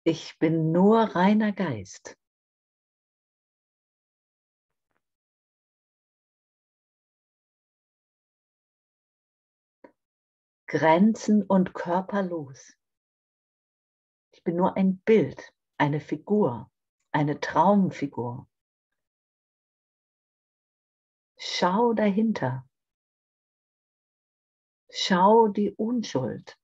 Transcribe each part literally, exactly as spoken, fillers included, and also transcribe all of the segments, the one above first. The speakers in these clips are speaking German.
Ich bin nur reiner Geist. Grenzen und körperlos. Ich bin nur ein Bild, eine Figur, eine Traumfigur. Schau dahinter. Schau die Unschuld.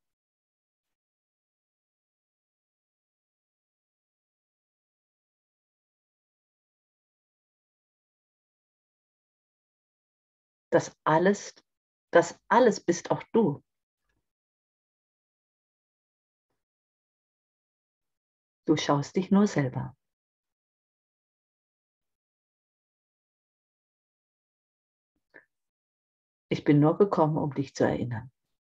Das alles, das alles bist auch du. Du schaust dich nur selber. Ich bin nur gekommen, um dich zu erinnern.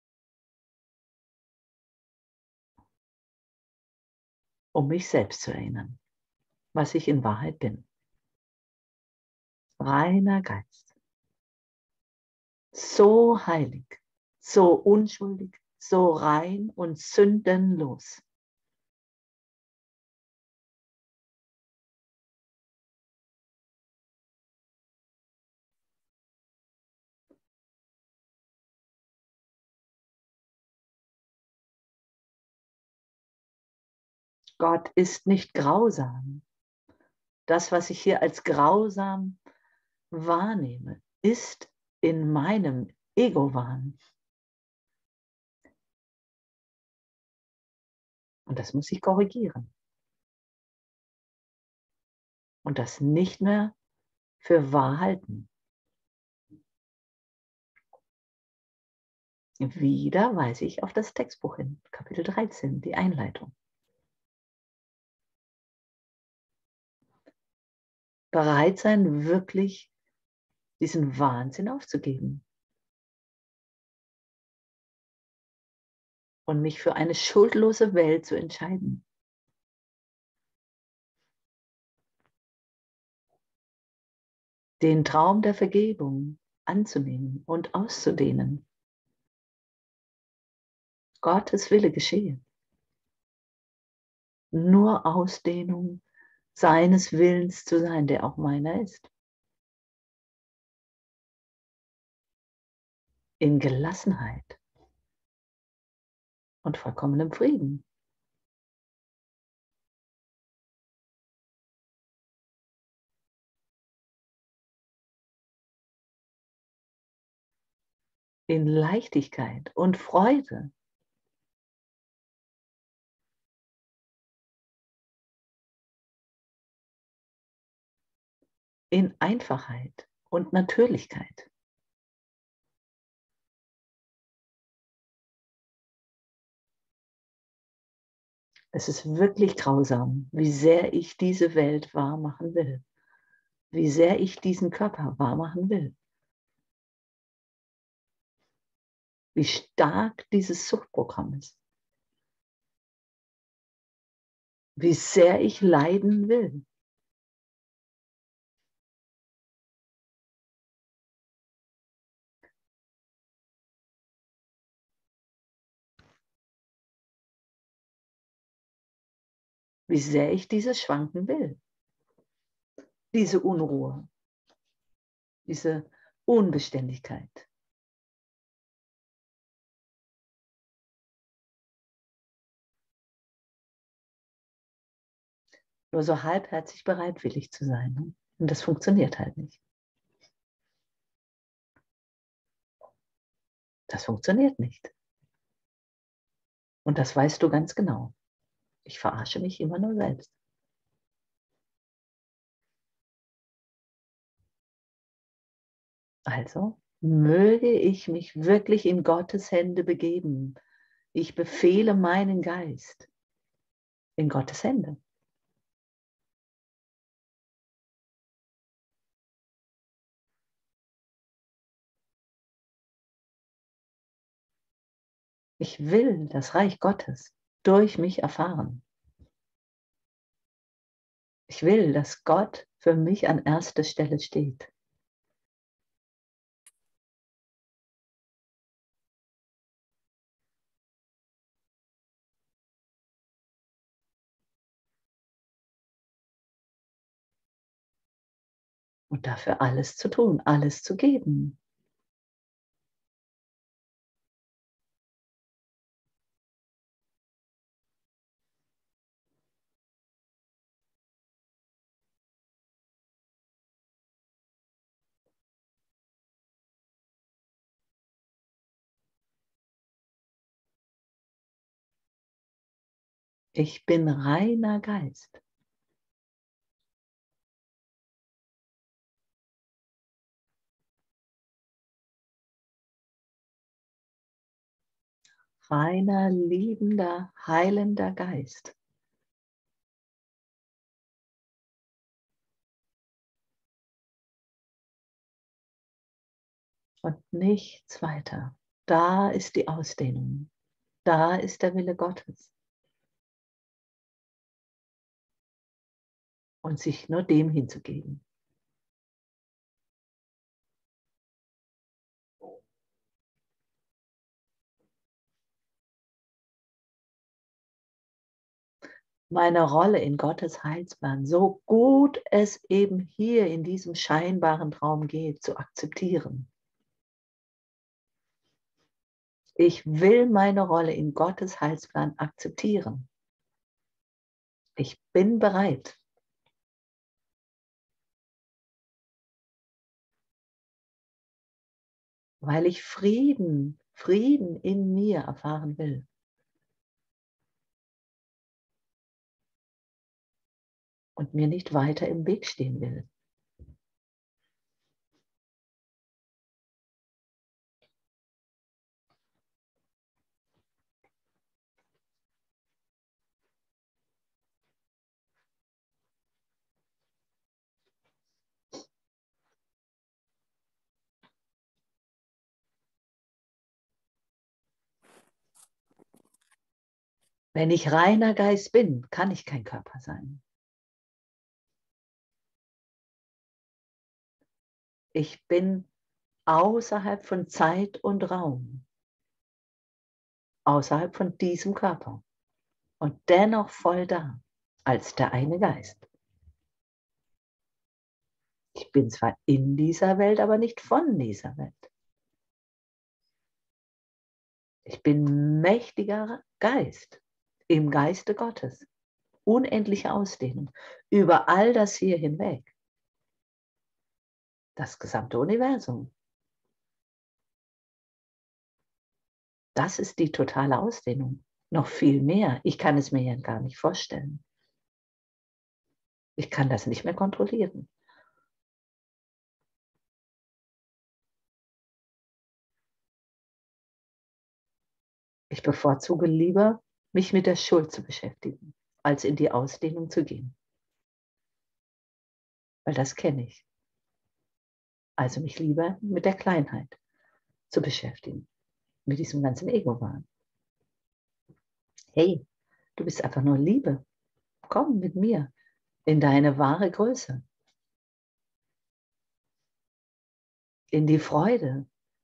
Um mich selbst zu erinnern, was ich in Wahrheit bin. Reiner Geist. So heilig, so unschuldig, so rein und sündenlos. Gott ist nicht grausam. Das, was ich hier als grausam wahrnehme, ist in meinem Ego-Wahn. Und das muss ich korrigieren. Und das nicht mehr für wahr halten. Wieder weise ich auf das Textbuch hin, Kapitel dreizehn, die Einleitung. Bereit sein, wirklich diesen Wahnsinn aufzugeben. Und mich für eine schuldlose Welt zu entscheiden. Den Traum der Vergebung anzunehmen und auszudehnen. Gottes Wille geschehe. Nur Ausdehnung seines Willens zu sein, der auch meiner ist. In Gelassenheit und vollkommenem Frieden. In Leichtigkeit und Freude. In Einfachheit und Natürlichkeit. Es ist wirklich grausam, wie sehr ich diese Welt wahr machen will. Wie sehr ich diesen Körper wahr machen will. Wie stark dieses Suchtprogramm ist. Wie sehr ich leiden will. Wie sehr ich dieses Schwanken will. Diese Unruhe. Diese Unbeständigkeit. Nur so halbherzig bereitwillig zu sein. Ne? Und das funktioniert halt nicht. Das funktioniert nicht. Und das weißt du ganz genau. Ich verarsche mich immer nur selbst. Also möge ich mich wirklich in Gottes Hände begeben. Ich befehle meinen Geist in Gottes Hände. Ich will das Reich Gottes durch mich erfahren. Ich will, dass Gott für mich an erster Stelle steht. und dafür alles zu tun, alles zu geben. Ich bin reiner Geist. Reiner, liebender, heilender Geist. Und nichts weiter. Da ist die Ausdehnung. Da ist der Wille Gottes. Und sich nur dem hinzugeben. Meine Rolle in Gottes Heilsplan, so gut es eben hier in diesem scheinbaren Traum geht, zu akzeptieren. Ich will meine Rolle in Gottes Heilsplan akzeptieren. Ich bin bereit. Weil ich Frieden, Frieden in mir erfahren will. Und mir nicht weiter im Weg stehen will. Wenn ich reiner Geist bin, kann ich kein Körper sein. Ich bin außerhalb von Zeit und Raum. Außerhalb von diesem Körper. Und dennoch voll da, als der eine Geist. Ich bin zwar in dieser Welt, aber nicht von dieser Welt. Ich bin mächtiger Geist im Geiste Gottes. Unendliche Ausdehnung über all das hier hinweg. Das gesamte Universum. Das ist die totale Ausdehnung. Noch viel mehr. Ich kann es mir ja gar nicht vorstellen. Ich kann das nicht mehr kontrollieren. Ich bevorzuge lieber, mich mit der Schuld zu beschäftigen, als in die Ausdehnung zu gehen. Weil das kenne ich. Also mich lieber mit der Kleinheit zu beschäftigen. Mit diesem ganzen Ego-Wahn. Hey, du bist einfach nur Liebe. Komm mit mir in deine wahre Größe. In die Freude.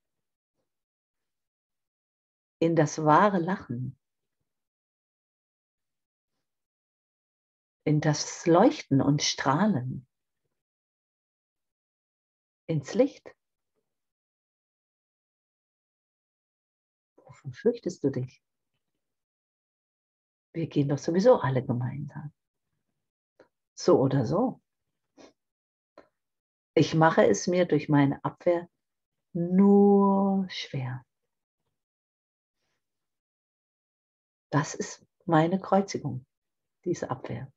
In das wahre Lachen. In das Leuchten und Strahlen. Ins Licht. Wovon fürchtest du dich? Wir gehen doch sowieso alle gemeinsam. So oder so. Ich mache es mir durch meine Abwehr nur schwer. Das ist meine Kreuzigung, diese Abwehr.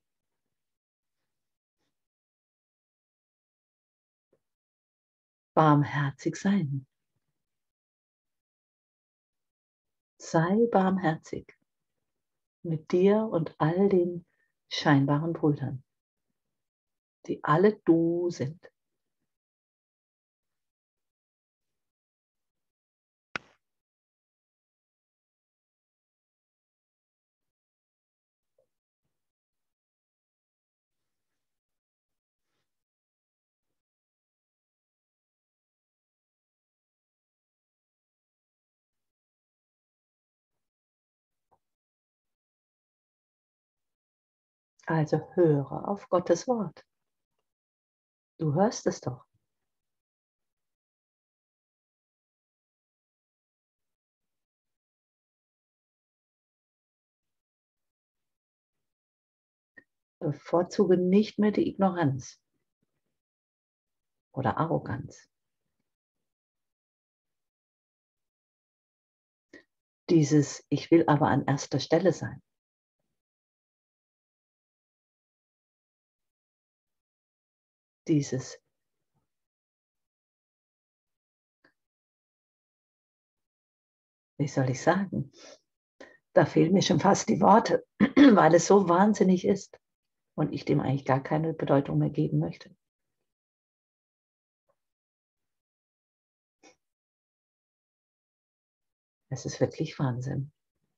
Barmherzig sein. Sei barmherzig mit dir und all den scheinbaren Brüdern, die alle du sind. Also höre auf Gottes Wort. Du hörst es doch. Bevorzuge nicht mehr die Ignoranz oder Arroganz. Dieses, ich will aber an erster Stelle sein. Dieses, wie soll ich sagen, da fehlen mir schon fast die Worte, weil es so wahnsinnig ist und ich dem eigentlich gar keine Bedeutung mehr geben möchte. Es ist wirklich Wahnsinn.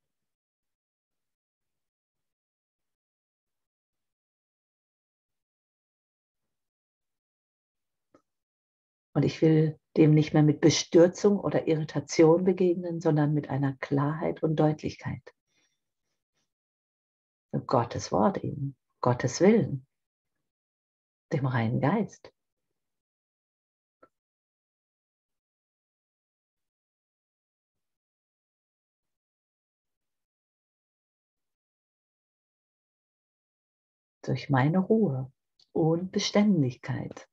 Und ich will dem nicht mehr mit Bestürzung oder Irritation begegnen, sondern mit einer Klarheit und Deutlichkeit. Und Gottes Wort eben, Gottes Willen, dem reinen Geist. Durch meine Ruhe und Beständigkeit.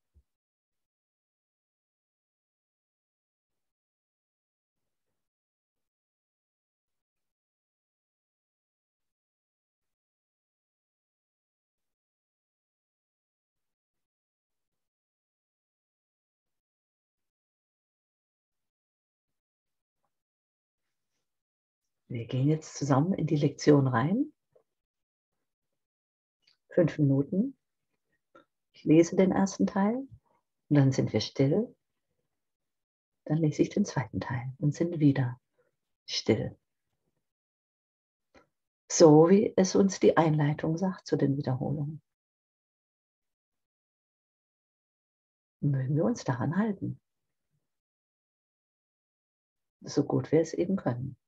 Wir gehen jetzt zusammen in die Lektion rein. Fünf Minuten. Ich lese den ersten Teil und dann sind wir still. Dann lese ich den zweiten Teil und sind wieder still. So wie es uns die Einleitung sagt zu den Wiederholungen. Mögen wir uns daran halten. So gut wir es eben können.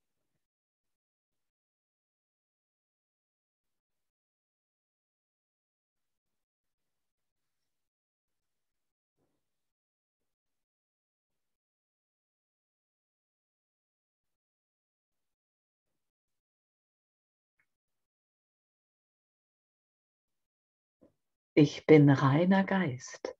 Ich bin reiner Geist.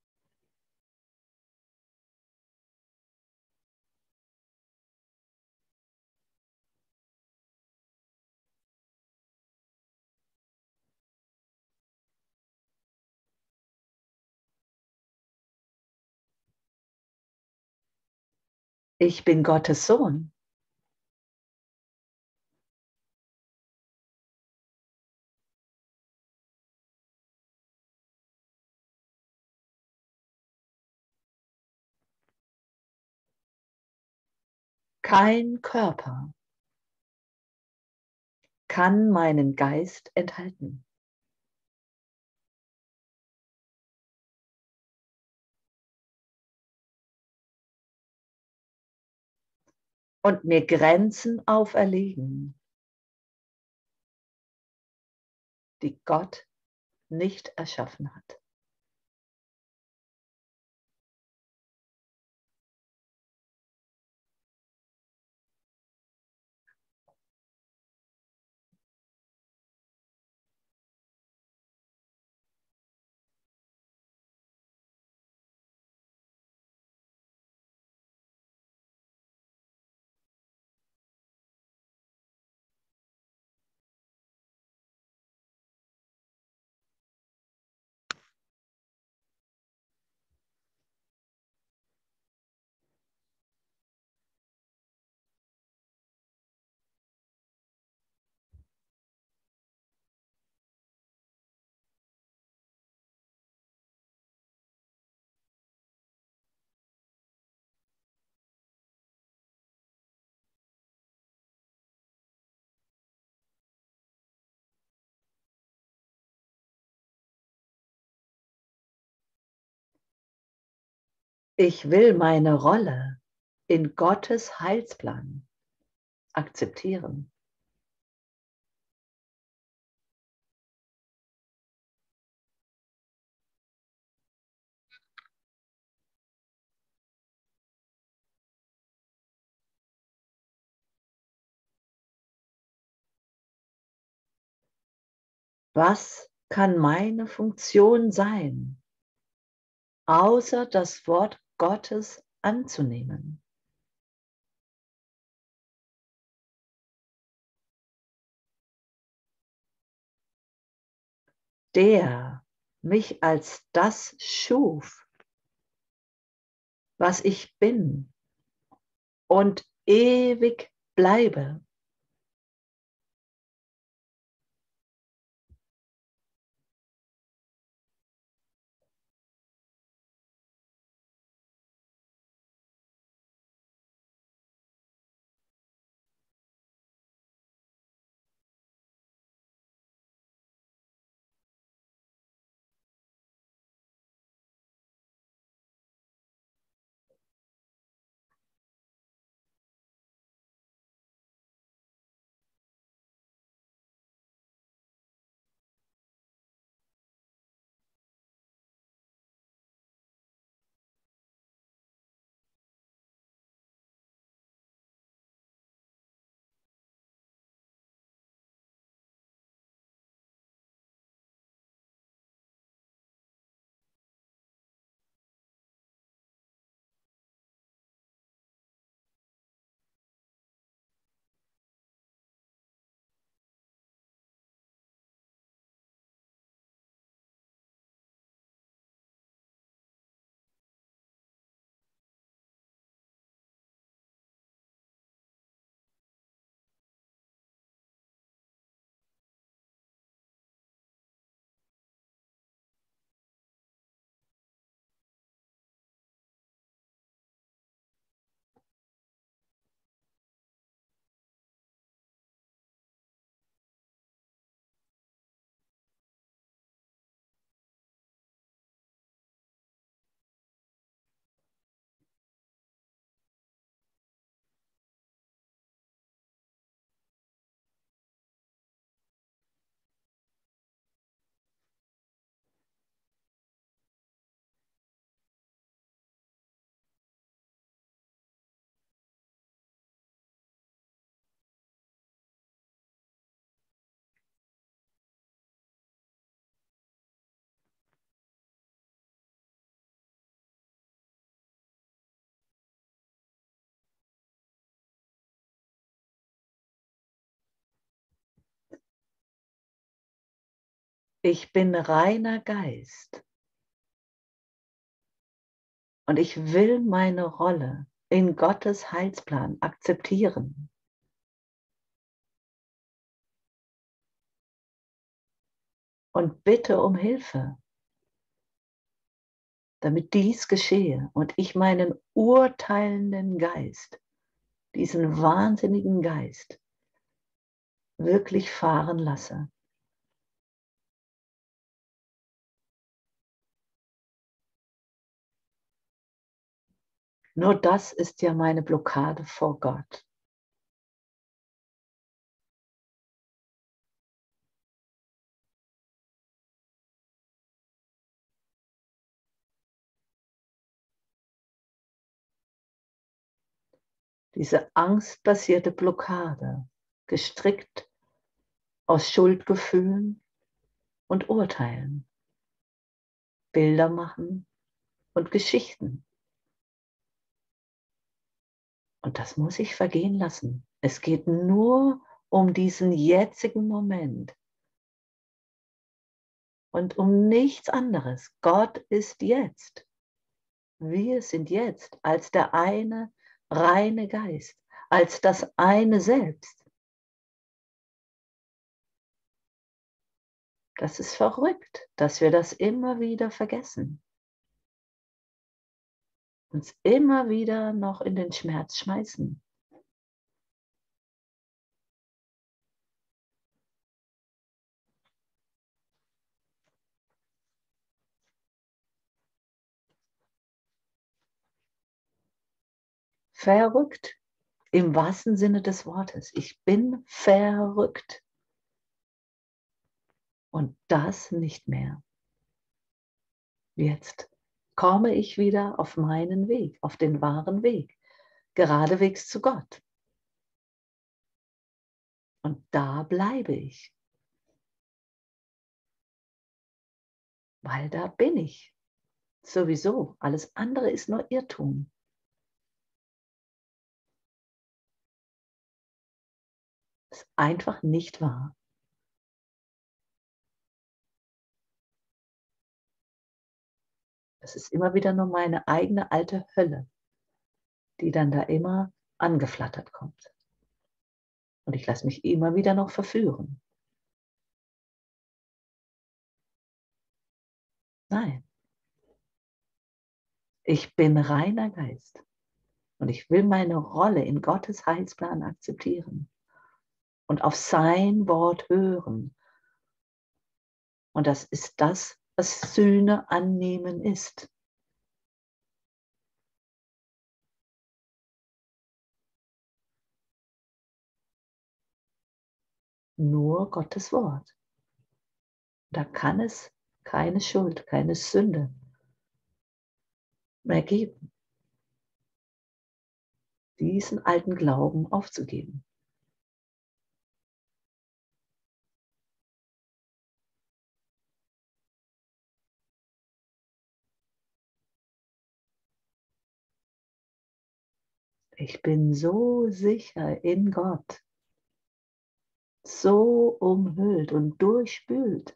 Ich bin Gottes Sohn. Kein Körper kann meinen Geist enthalten. Und mir Grenzen auferlegen, die Gott nicht erschaffen hat. Ich will meine Rolle in Gottes Heilsplan akzeptieren. Was kann meine Funktion sein, außer das Wort Gottes anzunehmen? Der mich als das schuf, was ich bin und ewig bleibe. Ich bin reiner Geist und ich will meine Rolle in Gottes Heilsplan akzeptieren. Und bitte um Hilfe, damit dies geschehe und ich meinen urteilenden Geist, diesen wahnsinnigen Geist, wirklich fahren lasse. Nur das ist ja meine Blockade vor Gott. Diese angstbasierte Blockade, gestrickt aus Schuldgefühlen und Urteilen, Bilder machen und Geschichten. Und das muss ich vergehen lassen. Es geht nur um diesen jetzigen Moment und um nichts anderes. Gott ist jetzt. Wir sind jetzt als der eine reine Geist, als das eine Selbst. Das ist verrückt, dass wir das immer wieder vergessen. Uns immer wieder noch in den Schmerz schmeißen. Verrückt im wahrsten Sinne des Wortes. Ich bin verrückt. Und das nicht mehr. Jetzt komme ich wieder auf meinen Weg, auf den wahren Weg, geradewegs zu Gott. Und da bleibe ich. Weil da bin ich. Sowieso. Alles andere ist nur Irrtum. Ist einfach nicht wahr. Das ist immer wieder nur meine eigene alte Hölle, die dann da immer angeflattert kommt. Und ich lasse mich immer wieder noch verführen. Nein. Ich bin reiner Geist. Und ich will meine Rolle in Gottes Heilsplan akzeptieren und auf sein Wort hören. Und das ist das, was Sühne annehmen ist. Nur Gottes Wort. Da kann es keine Schuld, keine Sünde mehr geben, diesen alten Glauben aufzugeben. Ich bin so sicher in Gott, so umhüllt und durchspült,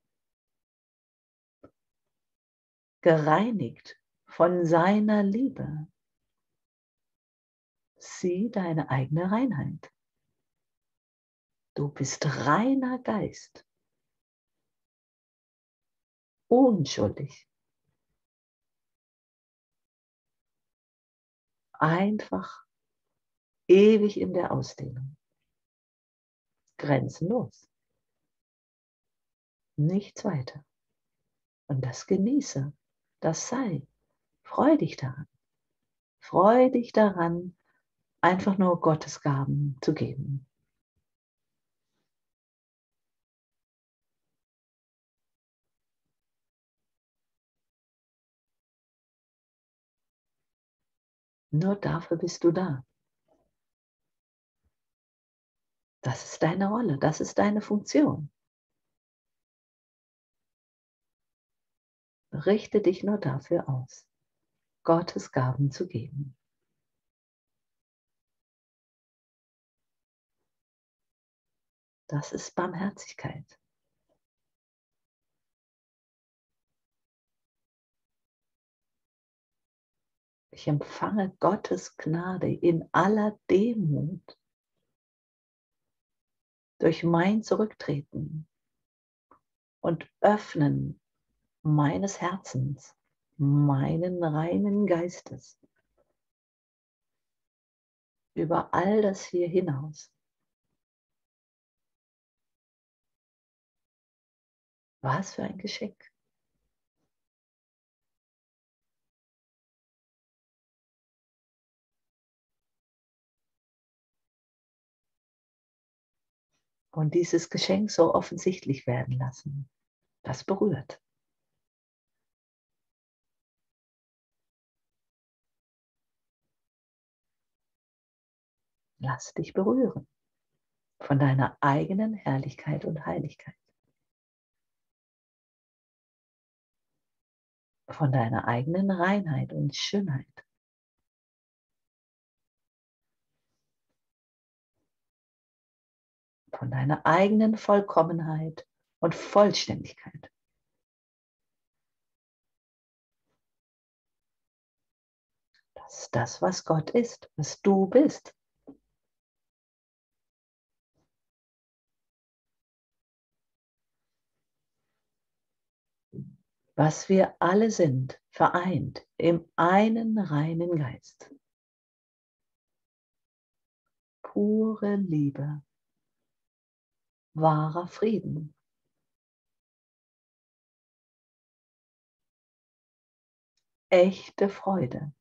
gereinigt von seiner Liebe. Sieh deine eigene Reinheit. Du bist reiner Geist, unschuldig, einfach ewig in der Ausdehnung, grenzenlos, nichts weiter. Und das genieße, das sei, freu dich daran, freu dich daran, einfach nur Gottes Gaben zu geben. Nur dafür bist du da. Das ist deine Rolle, das ist deine Funktion. Richte dich nur dafür aus, Gottes Gaben zu geben. Das ist Barmherzigkeit. Ich empfange Gottes Gnade in aller Demut durch mein Zurücktreten und Öffnen meines Herzens, meinen reinen Geistes über all das hier hinaus. Was für ein Geschenk. Und dieses Geschenk so offensichtlich werden lassen, das berührt. Lass dich berühren von deiner eigenen Herrlichkeit und Heiligkeit. Von deiner eigenen Reinheit und Schönheit. Von deiner eigenen Vollkommenheit und Vollständigkeit. Das ist das, was Gott ist, was du bist. Was wir alle sind, vereint im einen reinen Geist. Pure Liebe, wahrer Frieden. Echte Freude.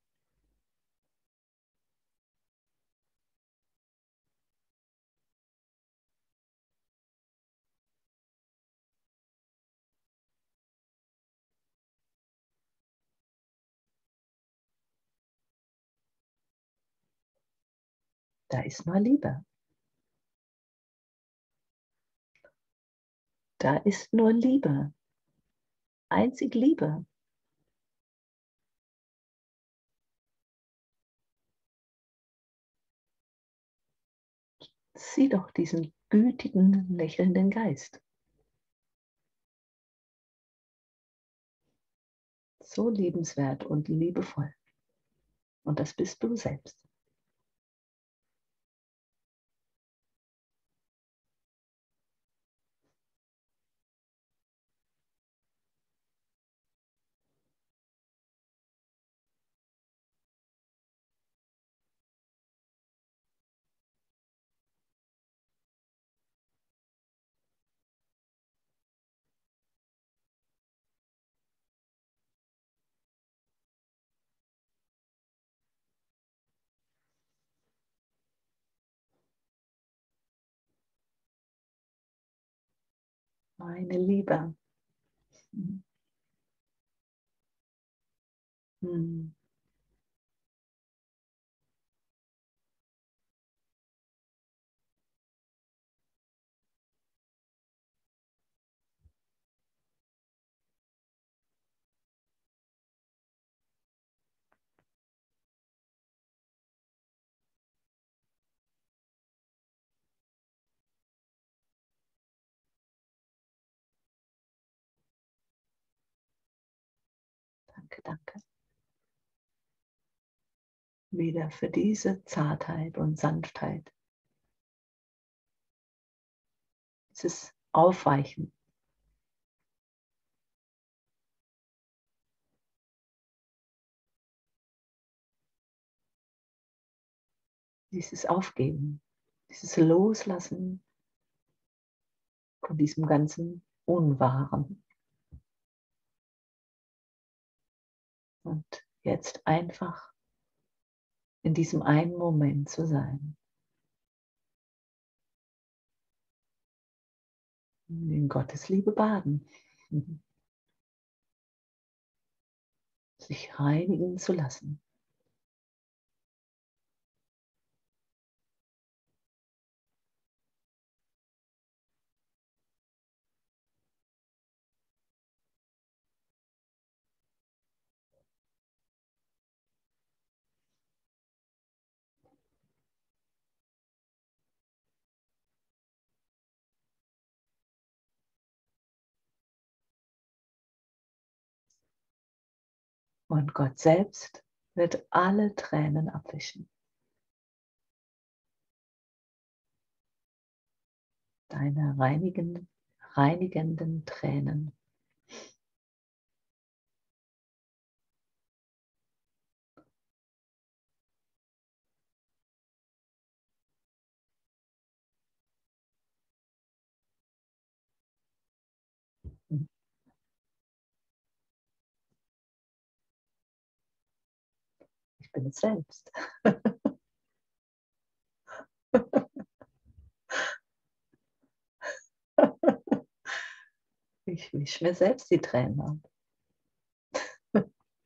Da ist nur Liebe. Da ist nur Liebe. einzig Liebe. Sieh doch diesen gütigen, lächelnden Geist. So liebenswert und liebevoll. Und das bist du selbst. Meine Liebe. Mhm. Mhm. Danke, danke. Wieder für diese Zartheit und Sanftheit. Dieses Aufweichen. Dieses Aufgeben. Dieses Loslassen von diesem ganzen Unwahren. Und jetzt einfach in diesem einen Moment zu sein. In Gottes Liebe baden. Sich reinigen zu lassen. Und Gott selbst wird alle Tränen abwischen. Deine reinigenden, reinigenden Tränen. Ich bin es selbst. Ich wische mir selbst die Tränen ab.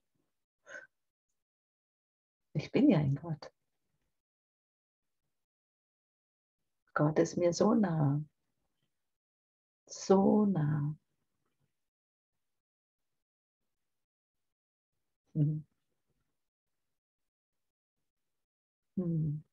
Ich bin ja in Gott. Gott ist mir so nah. So nah. Mhm. Mhm.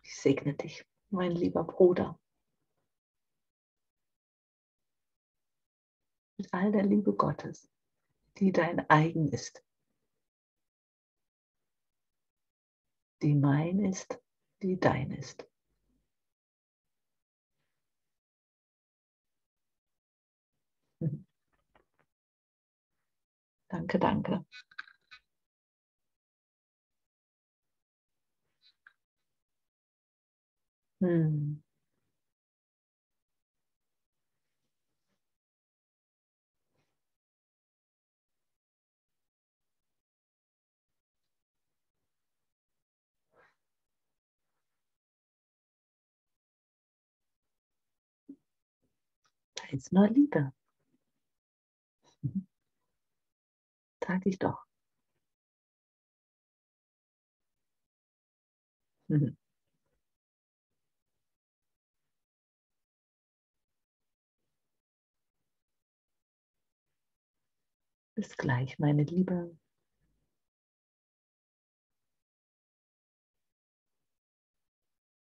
Ich segne dich, mein lieber Bruder, mit all der Liebe Gottes, die dein eigen ist, die mein ist, die dein ist. Danke, danke. Hm. Da ist nur Liebe. Sag ich doch. Bis gleich, meine Liebe.